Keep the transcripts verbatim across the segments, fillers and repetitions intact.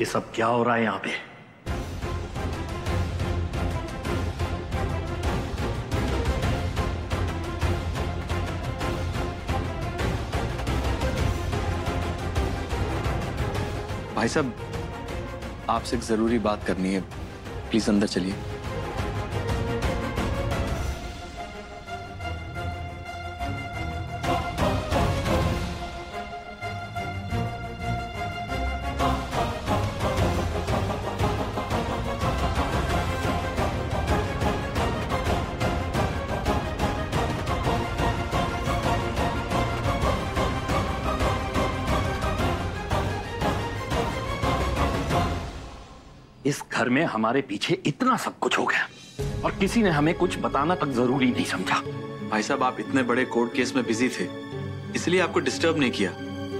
ये सब क्या हो रहा है यहाँ पे? भाई साहब, आपसे एक जरूरी बात करनी है, प्लीज अंदर चलिए। इस घर में हमारे पीछे इतना सब कुछ हो गया और किसी ने हमें कुछ बताना तक जरूरी नहीं समझा। भाई साहब, आप इतने बड़े कोर्ट केस में बिजी थे, इसलिए आपको डिस्टर्ब नहीं किया।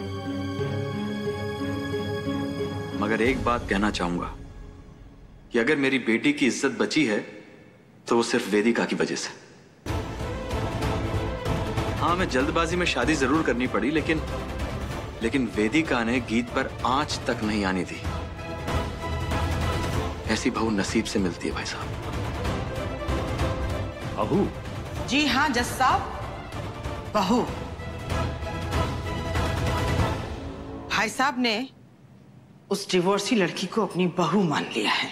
मगर एक बात कहना चाहूंगा कि अगर मेरी बेटी की इज्जत बची है तो वो सिर्फ वेदिका की वजह से। हाँ, मैं जल्दबाजी में शादी जरूर करनी पड़ी, लेकिन लेकिन वेदिका ने गीत पर आंच तक नहीं आनी दी। ऐसी बहू नसीब से मिलती है भाई साहब। बहू? जी हाँ जज साहब, बहू। भाई साहब ने उस डिवोर्सी लड़की को अपनी बहू मान लिया है।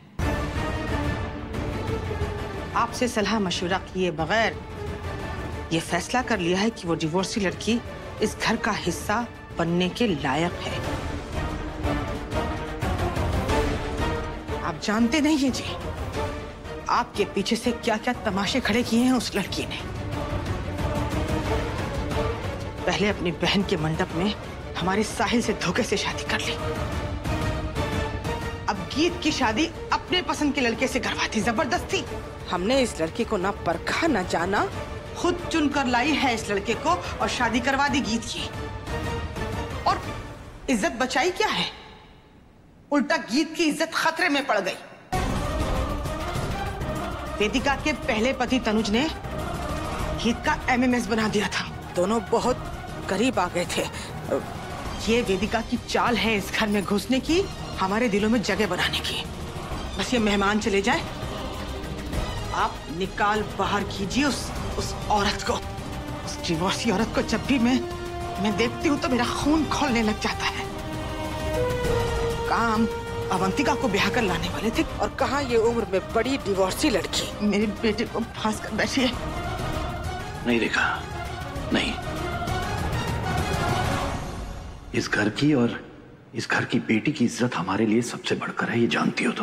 आपसे सलाह मशवरा किए बगैर ये फैसला कर लिया है कि वो डिवोर्सी लड़की इस घर का हिस्सा बनने के लायक है। आप जानते नहीं हैं जी, आपके पीछे से क्या क्या तमाशे खड़े किए हैं उस लड़की ने। पहले अपनी बहन के मंडप में हमारे साहिल से धोखे से शादी कर ली, अब गीत की शादी अपने पसंद के लड़के से करवा दी जबरदस्ती। हमने इस लड़की को ना परखा ना जाना, खुद चुन कर लाई है इस लड़के को और शादी करवा दी गीत की। और इज्जत बचाई क्या है, उल्टा गीत की इज्जत खतरे में पड़ गई। वेदिका के पहले पति तनुज ने गीत का एमएमएस बना दिया था, दोनों बहुत करीब आ गए थे। ये वेदिका की चाल है इस घर में घुसने की, हमारे दिलों में जगह बनाने की। बस ये मेहमान चले जाए, आप निकाल बाहर कीजिए उस उस औरत को, उस डिवोर्सी औरत को। जब भी मैं मैं देखती हूँ तो मेरा खून खौलने लग जाता है। काम अवंतिका को ब्याह कर लाने वाले थे और कहा ये उम्र में बड़ी डिवोर्सी लड़की मेरे बेटे को फांस कर बैठी है। नहीं रेखा, नहीं। इस घर की और इस घर की बेटी की इज्जत हमारे लिए सबसे बढ़कर है, ये जानती हो तुम।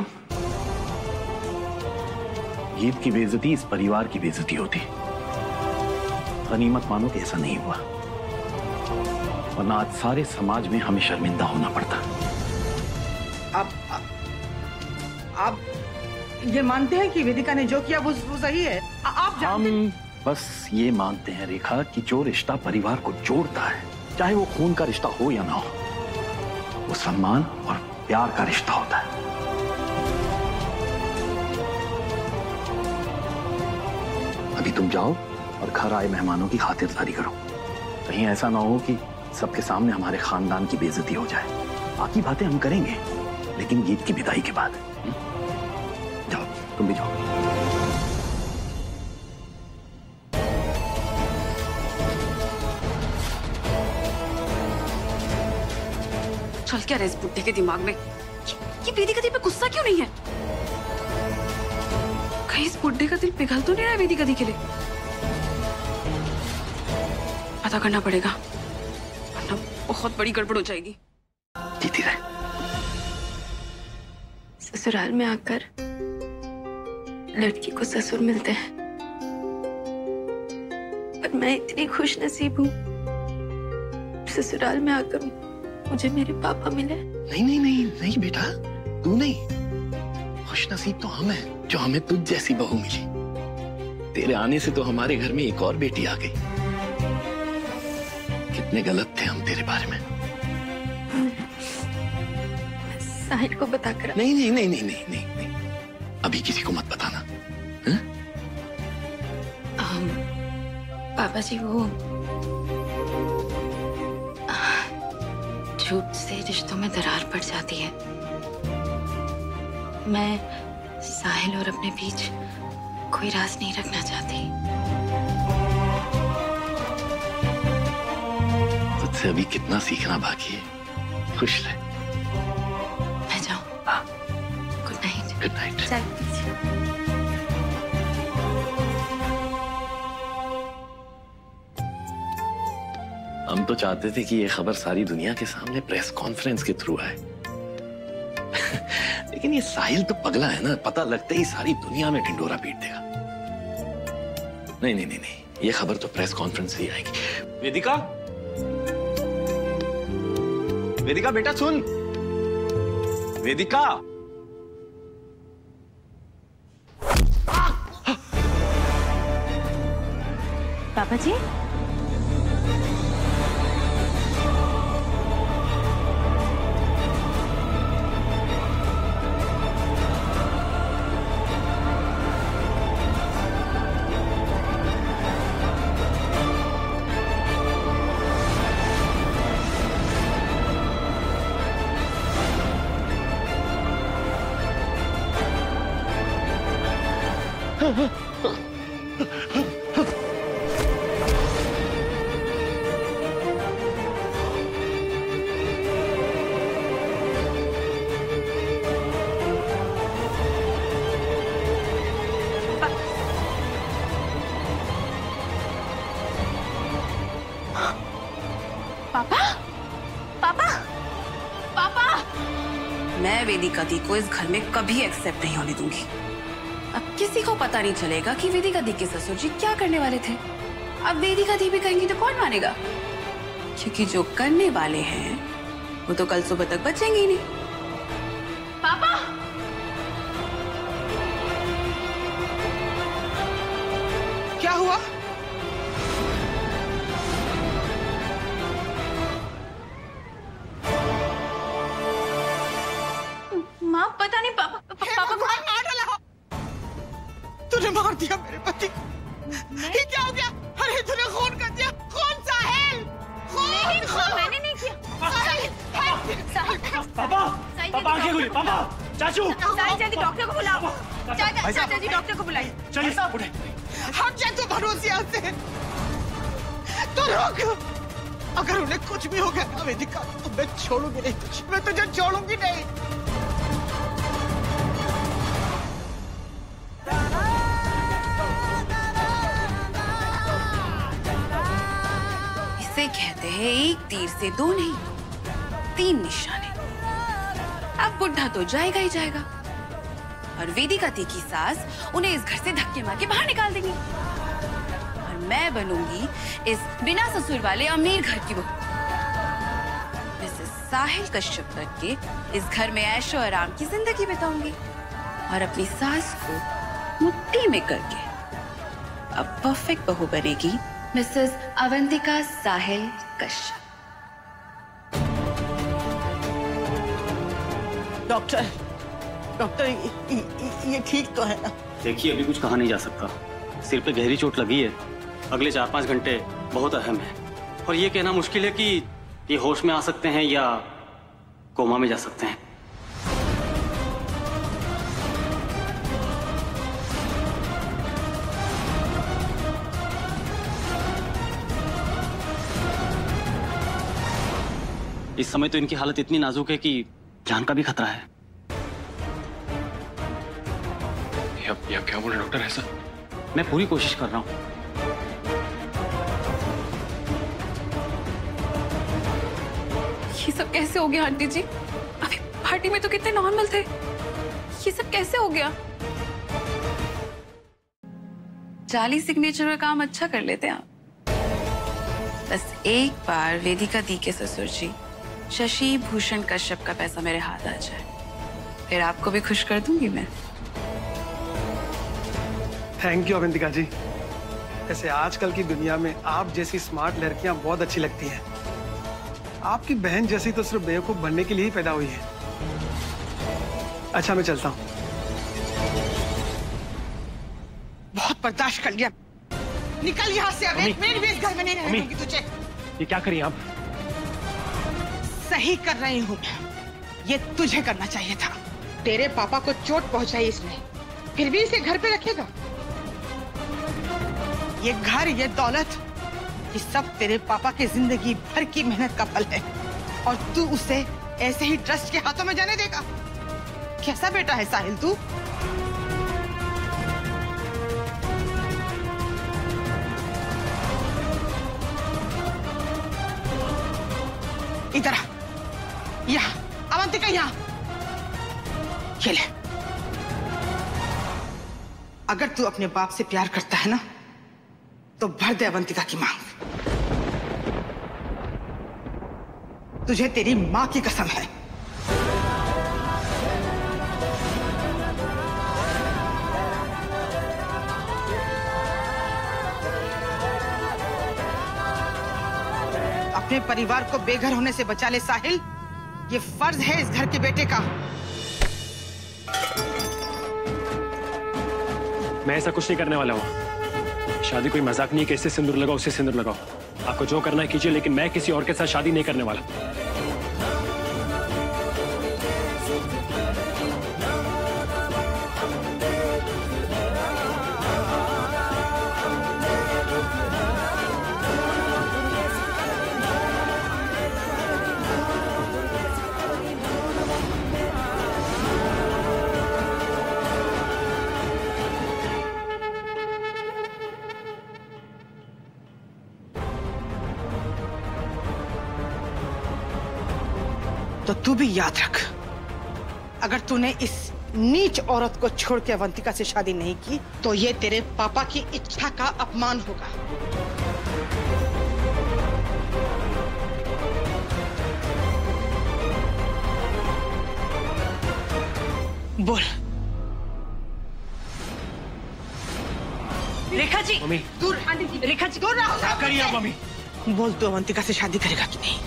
गीत की बेइज्जती इस परिवार की बेइज्जती होती। गनीमत मानो कि ऐसा नहीं हुआ, वरना आज सारे समाज में हमें शर्मिंदा होना पड़ता। आप आप ये मानते हैं कि वेदिका ने जो किया वो, वो सही है? आ, आप जानते हम बस ये मानते हैं रेखा कि जो रिश्ता परिवार को जोड़ता है, चाहे वो खून का रिश्ता हो या ना हो, वो सम्मान और प्यार का रिश्ता होता है। अभी तुम जाओ और घर आए मेहमानों की खातिरदारी करो। कहीं ऐसा ना हो कि सबके सामने हमारे खानदान की बेइज्जती हो जाए। बाकी बातें हम करेंगे, लेकिन गीत की विदाई के बाद। जाओ, तुम भी जाओ। चल क्या रहा है इस बुड्ढे के दिमाग में? ये वेदिका दी पे गुस्सा क्यों नहीं है? कहीं इस बुड्ढे का दिल पिघल तो नहीं रहा है वेदिका दी के लिए? पता करना पड़ेगा, वरना बहुत बड़ी गड़बड़ हो जाएगी। जीती रहे। ससुराल में आकर लड़की को ससुर मिलते हैं, पर मैं इतनी खुश नसीब हूँ ससुराल में आकर मुझे मेरे पापा मिले। नहीं नहीं नहीं नहीं बेटा, तू नहीं, खुश नसीब तो हम हैं जो हमें तुझ जैसी बहू मिली। तेरे आने से तो हमारे घर में एक और बेटी आ गई। कितने गलत थे हम तेरे बारे में। साहिल को बताकर। नहीं नहीं नहीं नहीं नहीं नहीं, नहीं। अभी किसी को मत बताना। आम, पापा जी वो झूठ से रिश्तों में दरार पड़ जाती है। मैं साहिल और अपने बीच कोई राज नहीं रखना चाहती। तुझसे अभी कितना सीखना बाकी है। खुश रह। मैं जाऊं? हाँ। Good night. Good night. हम तो चाहते थे कि ये खबर सारी दुनिया के सामने प्रेस कॉन्फ्रेंस के थ्रू आए। लेकिन ये साहिल तो पगला है ना, पता लगते ही सारी दुनिया में ढिंडोरा पीट देगा। नहीं नहीं नहीं नहीं, ये खबर तो प्रेस कॉन्फ्रेंस से ही आएगी। वेदिका, वेदिका बेटा सुन। वेदिका, पापा जी, पापा, पापा, पापा, मैं वेदिका दी को इस घर में कभी एक्सेप्ट नहीं होने दूंगी। अब किसी को पता नहीं चलेगा कि वेदिका दी के ससुर जी क्या करने वाले थे। अब वेदिका दी भी कहेंगी तो कौन मानेगा? क्योंकि जो करने वाले हैं वो तो कल सुबह तक बचेंगे ही नहीं। पापा, क्या हुआ? माँ पता नहीं पापा पापा को मार डाला। तूने मार दिया मेरे पति। ये क्या हो गया? अरे तूने खून कर दिया। खून साहिल, नहीं, खून। मैंने नहीं किया। साहिल, पापा, पापा आंखें खुली। पापा, चाचू, साहिल जल्दी डॉक्टर को बुलाओ। चाचा चाचा जी डॉक्टर को बुलाइए। चलिए उठे। हम जा तू भरोसे से तो रोक। अगर उन्हें कुछ भी हो गया ना वेदिका, तो मैं छोड़ूंगी नहीं तुझे। मैं तुझे छोड़ूंगी नहीं। इसे कहते हैं एक तीर से दो नहीं, तीन निशाने। अब बुढ़ा तो जाएगा ही जाएगा और वेदिका दी की सास उन्हें इस घर से धक्के मार के बाहर निकाल देंगी और मैं बनूंगी इस बिना ससुर वाले अमीर घर की बहू। मिसेस साहिल कश्यप करके इस घर में ऐशो आराम की जिंदगी बिताऊंगी और अपनी सास को मुट्ठी में करके अब परफेक्ट बहू बनेगी Mrs Avantika Sahil Kashyap. Doctor, doctor ये, ये, ये ठीक तो है ना? देखिए अभी कुछ कहा नहीं जा सकता। सिर पे गहरी चोट लगी है। अगले चार पांच घंटे बहुत अहम है और ये कहना मुश्किल है कि ये होश में आ सकते हैं या कोमा में जा सकते हैं। इस समय तो इनकी हालत इतनी नाजुक है कि जान का भी खतरा है। ये अब, ये अब क्या बोल रहे डॉक्टर? ऐसा मैं पूरी कोशिश कर रहा हूं। ये सब कैसे हो गया आंटी जी? अभी पार्टी में तो कितने नॉर्मल थे, ये सब कैसे हो गया? जाली सिग्नेचर का काम अच्छा कर लेते हैं आप। बस एक बार वेदिका दी के ससुर जी शशि भूषण कश्यप का पैसा मेरे हाथ आ जाए, फिर आपको भी खुश कर दूंगी मैं। Thank you Avantika ji. ऐसे आजकल की दुनिया में आप जैसी स्मार्ट लड़कियां बहुत अच्छी लगती हैं। आपकी बहन जैसी तो सिर्फ बेवकूफ बनने के लिए ही पैदा हुई है। अच्छा मैं चलता हूँ। बहुत बर्दाश्त कर लिया। निकल यहाँ से। अब एक मिनट भी इस घर में नहीं रहने दूंगी तुझे। ये क्या करिए आप? सही कर रही हूँ मैं। ये तुझे करना चाहिए था। तेरे पापा को चोट पहुंचाई इसने, फिर भी इसे घर पे रखेगा। ये घर, ये दौलत, ये सब तेरे पापा की जिंदगी भर की मेहनत का फल है, और तू उसे ऐसे ही ट्रस्ट के हाथों में जाने देगा? कैसा बेटा है साहिल तू? इधर आ, यहाँ, अवंतिका यहाँ। ये ले। अगर तू अपने बाप से प्यार करता है ना, तो भर दे अवंतिका की मांग। तुझे तेरी मां की कसम है। अपने परिवार को बेघर होने से बचा ले साहिल, ये फर्ज है इस घर के बेटे का। मैं ऐसा कुछ नहीं करने वाला हूँ। शादी कोई मजाक नहीं है कि इससे सिंदूर लगाओ, उससे सिंदूर लगाओ। आपको जो करना है कीजिए, लेकिन मैं किसी और के साथ शादी नहीं करने वाला। तो तू भी याद रख, अगर तूने इस नीच औरत को छोड़ के अवंतिका से शादी नहीं की, तो ये तेरे पापा की इच्छा का अपमान होगा। बोल। रेखा जी, मम्मी। दूर, रेखा जी दूर रहो। क्या करिए आप मम्मी? बोल, तू अवंतिका से शादी करेगा कि नहीं?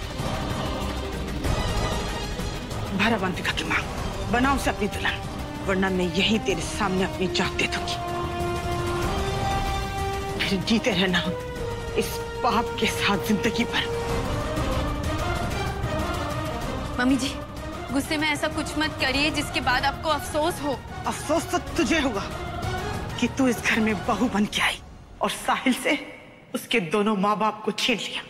भर अवंतिका की मांग, बना उसे अपनी दुल्हन, वरना मैं यही तेरे सामने अपनी जान दे दूंगी। फिर जीते रहना इस पाप के साथ जिंदगी भर। मम्मी जी, गुस्से में ऐसा कुछ मत करिए जिसके बाद आपको अफसोस हो। अफसोस तो तुझे होगा कि तू इस घर में बहू बन के आई और साहिल से उसके दोनों माँ बाप को छीन लिया।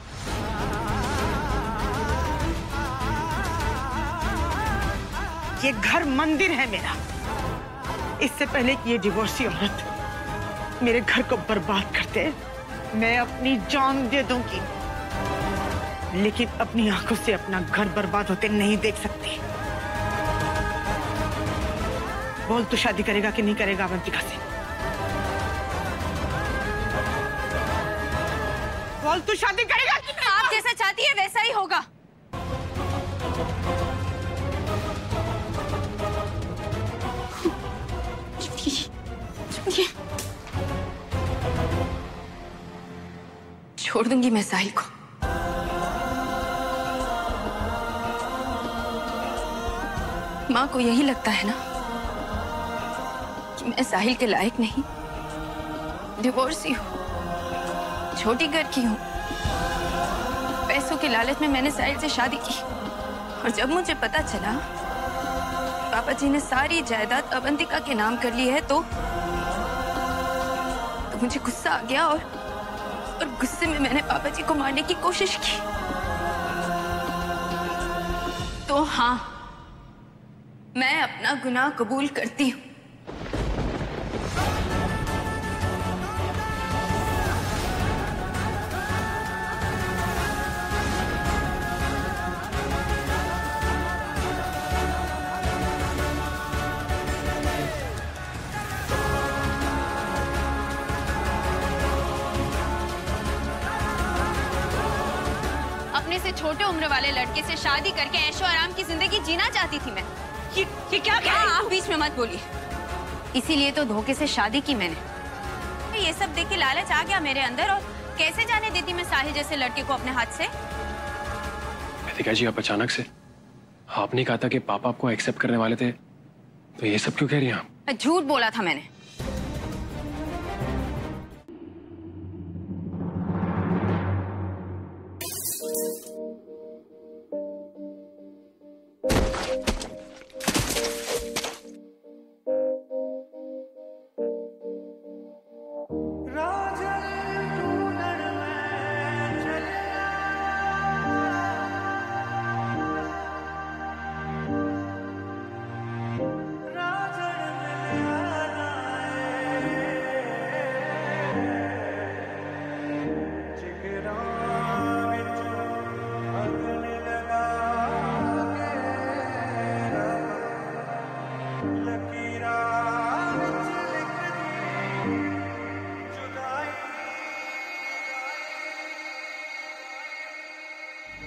ये घर मंदिर है मेरा। इससे पहले कि ये डिवोर्सी औरत मेरे घर को बर्बाद करते, मैं अपनी जान दे दूंगी, लेकिन अपनी आंखों से अपना घर बर्बाद होते नहीं देख सकती। बोल, तू शादी करेगा कि नहीं करेगा अवंतिका से? बोल, तू शादी करेगा कि नहीं? आप जैसा चाहती है वैसा ही होगा। छोड़ दूंगी मैं साहिल को। माँ को यही लगता है ना कि मैं साहिल के लायक नहीं, डिवोर्सी हूँ, छोटी घर की हूँ। पैसों के लालच में मैंने साहिल से शादी की, और जब मुझे पता चला पापा जी ने सारी जायदाद अवंतिका के नाम कर ली है, तो, तो मुझे गुस्सा आ गया, और और गुस्से में मैंने पापा जी को मारने की कोशिश की। तो हाँ, मैं अपना गुनाह कबूल करती हूँ। अपने से छोटे उम्र वाले लड़के से शादी करके ऐशो आराम की जिंदगी जीना चाहती थी मैं। ये, ये क्या कह रही? आप बीच में मत बोलिए। इसीलिए तो धोखे से शादी की मैंने। ये सब देख के लालच आ गया मेरे अंदर, और कैसे जाने देती मैं साहिल जैसे लड़के को अपने हाथ से। वेदिका जी, आप अचानक से, आपने कहा था कि पापा आपको एक्सेप्ट करने वाले थे, तो ये सब क्यों कह रही हैं आप? झूठ बोला था मैंने।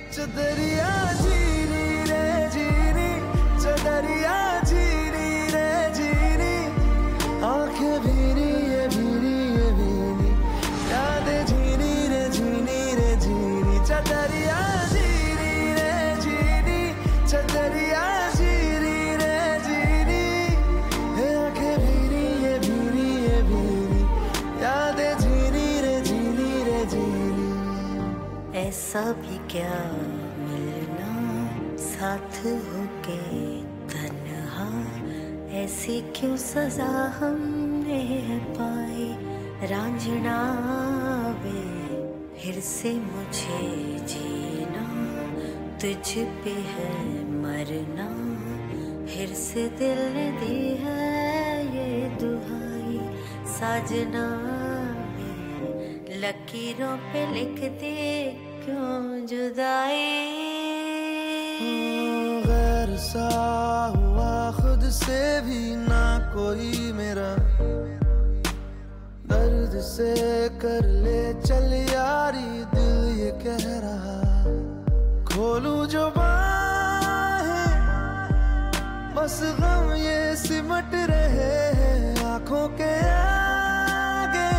चदरिया जीनी रे जीनी, चदरिया जीनी रे जीनी, आंखें भीनी ये भीनी ये भीनी, यादें झीनी रे झीनी रे झीनी, चदरिया जीनी रे जीनी, चदरिया जीनी रे जीनी, आंखें भीनी ये भीनी ये भीनी, यादें झीनी रे झीनी रे झीनी। ऐसा भी क्या मिलना साथ होके तन्हा, ऐसी क्यों सजा हमने पाई रांझना वे, फिर से मुझे जीना तुझ पे है मरना, फिर से दिल ने दी है ये दुहाई साजना वे, लकीरों पे लिख दे क्यों जुदाई। गैर सा हुआ खुद से भी ना कोई मेरा, दर्द से कर ले चल यारी दिल ये कह रहा, खोलूं जो बाहें बस गम ये सिमट रहे हैं आंखों के आगे,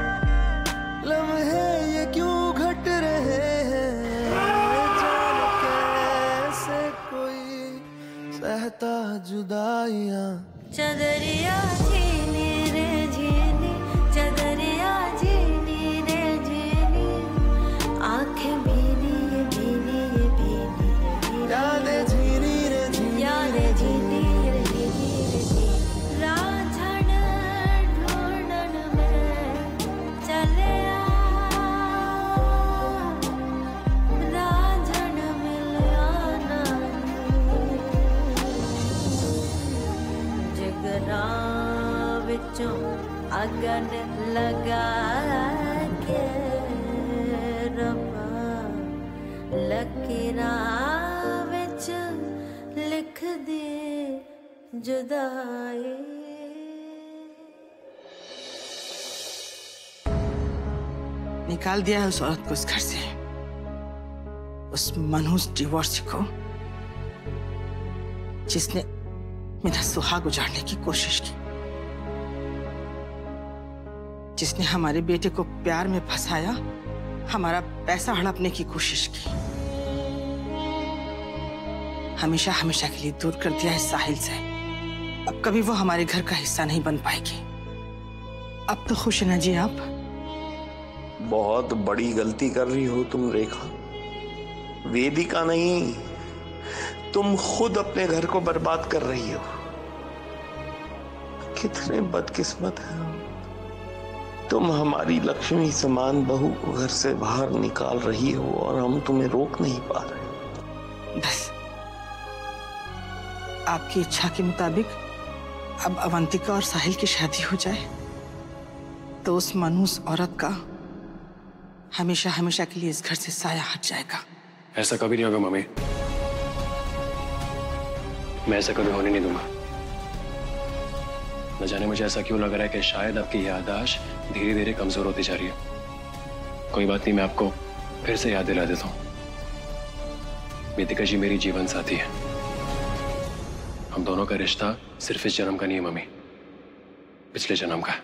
लम्हे ये क्यों घट रहे हैं, जाने कैसे कोई सहता जुदाइयां। चदरिया झीनी रे झीनी, चदरिया झीनी रे झीनी, आंखें भीनी ये भीनी ये भीनी, यादें झीनी रे झीनी, यादें झीनी रे झीनी रे झीनी, रांझण ढूंढन में चले रांझण मिलिया ना, जिगरा विचों अगन लगा के रब्बा, लकीरां विच लिख दे जुदाई। निकाल दिया है उस औरत को इस घर से, उस मनहूस डिवोर्स को, जिसने मेरा सुहाग उजाड़ने की कोशिश की, जिसने हमारे बेटे को प्यार में फंसाया, हमारा पैसा हड़पने की कोशिश की, हमेशा हमेशा के लिए दूर कर दिया है साहिल से। अब कभी वो हमारे घर का हिस्सा नहीं बन पाएगी। अब तो खुश हैं ना जी आप? बहुत बड़ी गलती कर रही हो तुम रेखा, वेदिका नहीं, तुम खुद अपने घर को बर्बाद कर रही हो। कितने बदकिस्मत हैं हम, तुम हमारी लक्ष्मी समान बहू को घर से बाहर निकाल रही हो और हम तुम्हें रोक नहीं पा रहे। बस आपकी इच्छा के मुताबिक अब अवंतिका और साहिल की शादी हो जाए तो उस मनहूस औरत का हमेशा हमेशा के लिए इस घर से साया हट जाएगा। ऐसा कभी नहीं होगा मम्मी, मैं ऐसा कभी होने नहीं दूंगा। न जाने मुझे ऐसा क्यों लग रहा है कि शायद आपकी याददाश्त धीरे धीरे कमजोर होती जा रही है। कोई बात नहीं, मैं आपको फिर से याद दिला देता हूँ। वेदिका जी मेरी जीवन साथी है। हम दोनों का रिश्ता सिर्फ इस जन्म का नहीं है मम्मी, पिछले जन्म का है।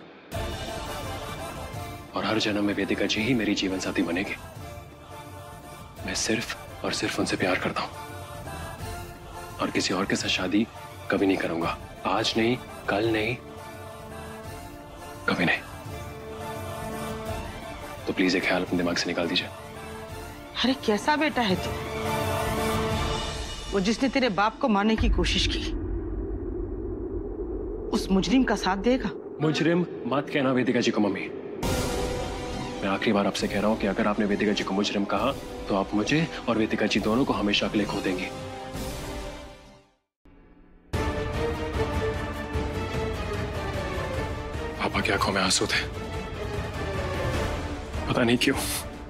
और हर जन्म में वेदिका जी ही मेरी जीवन साथी बनेगी। मैं सिर्फ और सिर्फ उनसे प्यार करता हूं और किसी और के साथ शादी कभी नहीं करूंगा। आज नहीं, कल नहीं, कभी नहीं। तो प्लीज एक ख्याल अपने दिमाग से निकाल दीजिए। अरे कैसा बेटा है तू? वो जिसने तेरे बाप को मारने की कोशिश की, उस मुजरिम का साथ देगा? मुजरिम मत कहना वेदिका जी को मम्मी। मैं आखिरी बार आपसे कह रहा हूं कि अगर आपने वेदिका जी को मुजरिम कहा तो आप मुझे और वेदिका जी दोनों को हमेशा के लिए खो देंगी। पापा की आंखों में आंसू थे, पता नहीं क्यों।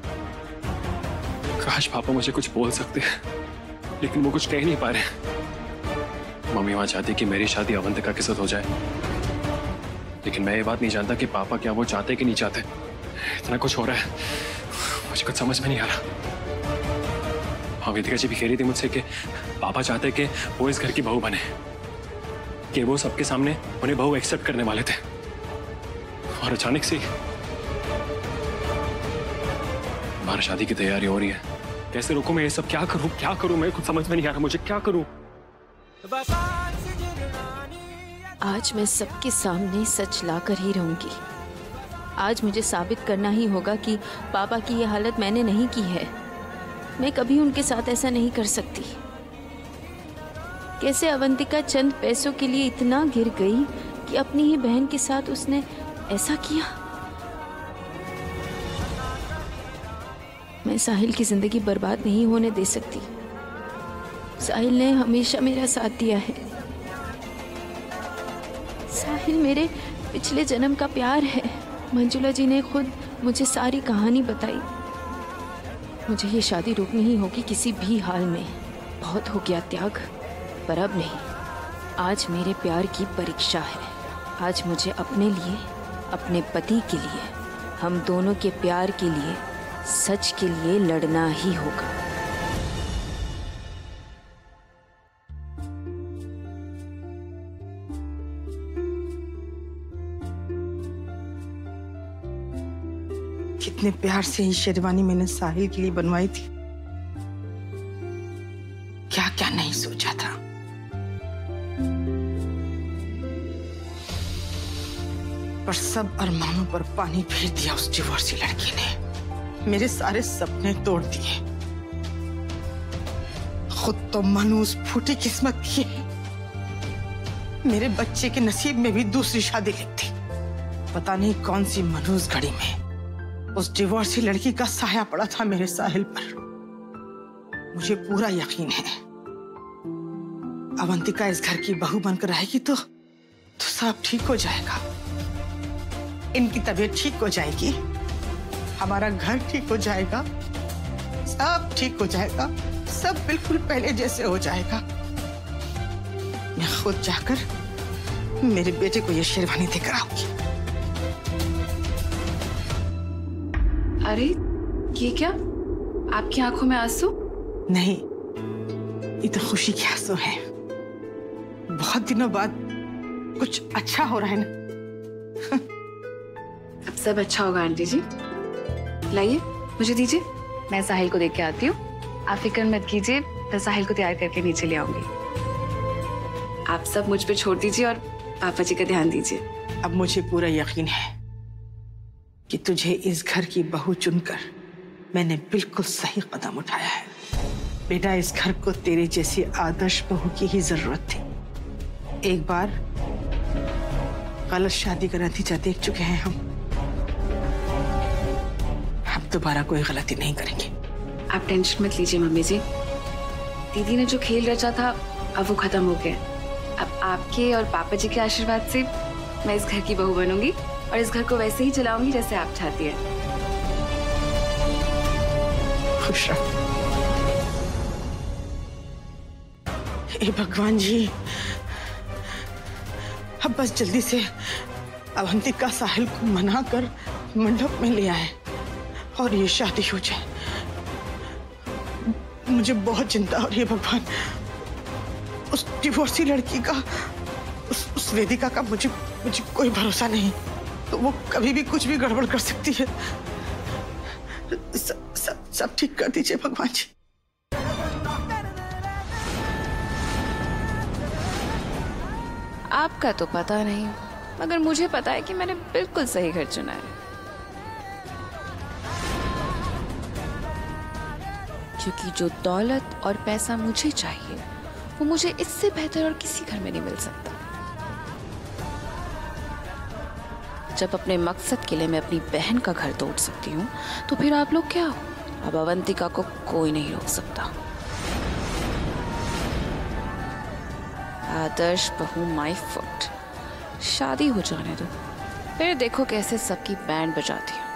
काश पापा मुझे कुछ बोल सकते हैं, लेकिन वो कुछ कह नहीं पा रहे। मम्मी वहां चाहती कि मेरी शादी अवंतिका के साथ हो जाए, लेकिन मैं ये बात नहीं जानता कि पापा क्या वो चाहते कि नहीं चाहते। इतना कुछ हो रहा है, मुझे कुछ समझ में नहीं आ रहा। हाँ, वेदिका जी भी कह रही थी मुझसे कि पापा चाहते कि वो इस घर की बहू बने, कि वो सबके सामने उन्हें बहू एक्सेप्ट करने वाले थे। और अचानक से हमारी शादी की तैयारी हो रही है। कैसे रोकूं मैं ये सब? क्या करूं क्या करूं मैं कुछ समझ में नहीं आ रहा मुझे, क्या करूं? आज मैं सबके सामने सच लाकर ही रहूंगी। आज मुझे साबित करना ही होगा कि पापा की ये हालत मैंने नहीं की है। मैं कभी उनके साथ ऐसा नहीं कर सकती। कैसे अवंतिका चंद पैसों के लिए इतना गिर गई कि अपनी ही बहन के साथ उसने ऐसा किया। मैं साहिल की जिंदगी बर्बाद नहीं होने दे सकती। साहिल ने हमेशा मेरा साथ दिया है। साहिल मेरे पिछले जन्म का प्यार है। मंजुला जी ने खुद मुझे सारी कहानी बताई। मुझे ये शादी रोकनी ही होगी किसी भी हाल में। बहुत हो गया त्याग, पर अब नहीं। आज मेरे प्यार की परीक्षा है। आज मुझे अपने लिए, अपने पति के लिए, हम दोनों के प्यार के लिए, सच के लिए लड़ना ही होगा। कितने प्यार से ये शेरवानी मैंने साहिल के लिए बनवाई थी। क्या क्या नहीं सोचा था। पर सब अरमानों पर पानी फेर दिया उस डिवोर्सी लड़की ने। मेरे सारे सपने तोड़ दिए। खुद तो मनूस फूटी किस्मत की। मेरे बच्चे के नसीब में भी दूसरी शादी लिखती। पता नहीं कौन सी मनूस घड़ी में उस डिवोर्सी लड़की का साया पड़ा था मेरे साहिल पर। मुझे पूरा यकीन है अवंतिका इस घर की बहू बनकर रहेगी तो तो सब ठीक हो जाएगा। इनकी तबीयत ठीक हो जाएगी, हमारा घर ठीक हो जाएगा, सब ठीक हो जाएगा, सब बिल्कुल पहले जैसे हो जाएगा। मैं खुद जाकर मेरे बेटे को ये शेरवानी देकर आऊंगी। अरे ये क्या? आपकी आंखों में आंसू? नहीं, ये तो खुशी के आंसू हैं। बहुत दिनों बाद कुछ अच्छा हो रहा है ना। अब सब अच्छा होगा आंटी जी। लाइए मुझे दीजिए, मैं साहिल को देख के आती हूँ। आप फिक्र मत कीजिए, मैं साहिल को तैयार करके नीचे ले आऊंगी। आप सब मुझ पे छोड़ दीजिए और पापा जी का ध्यान दीजिए। अब मुझे पूरा यकीन है कि तुझे इस घर की बहू चुनकर मैंने बिल्कुल सही कदम उठाया है। बेटा, इस घर को तेरे जैसी आदर्श बहू की ही जरूरत थी। एक बार गलत शादी का नतीजा देख चुके हैं हम। हम दोबारा कोई गलती नहीं करेंगे। आप टेंशन मत लीजिए मम्मी जी। दीदी ने जो खेल रचा था अब वो खत्म हो गया। अब आपके और पापा जी के आशीर्वाद से मैं इस घर की बहू बनूंगी और इस घर को वैसे ही चलाऊंगी जैसे आप चाहती हैं। खुश रहो। हे भगवान जी, अब बस जल्दी से अवंतिका साहिल को मना कर मंडप में ले आए और ये शादी हो जाए। मुझे बहुत चिंता हो रही है भगवान। उस डिवोर्सी लड़की का, उस, उस वेदिका का मुझे मुझे कोई भरोसा नहीं। तो वो कभी भी कुछ भी गड़बड़ कर सकती है। सब सब सब ठीक कर दीजिए भगवान जी। आपका तो पता नहीं, मगर मुझे पता है कि मैंने बिल्कुल सही घर चुना है। क्योंकि जो दौलत और पैसा मुझे चाहिए वो मुझे इससे बेहतर और किसी घर में नहीं मिल सकता। जब अपने मकसद के लिए मैं अपनी बहन का घर तोड़ सकती हूँ तो फिर आप लोग क्या हो? अब अवंतिका को कोई नहीं रोक सकता। आदर्श बहू माई फुट। शादी हो जाने दो, फिर देखो कैसे सबकी बैंड बजाती हूँ।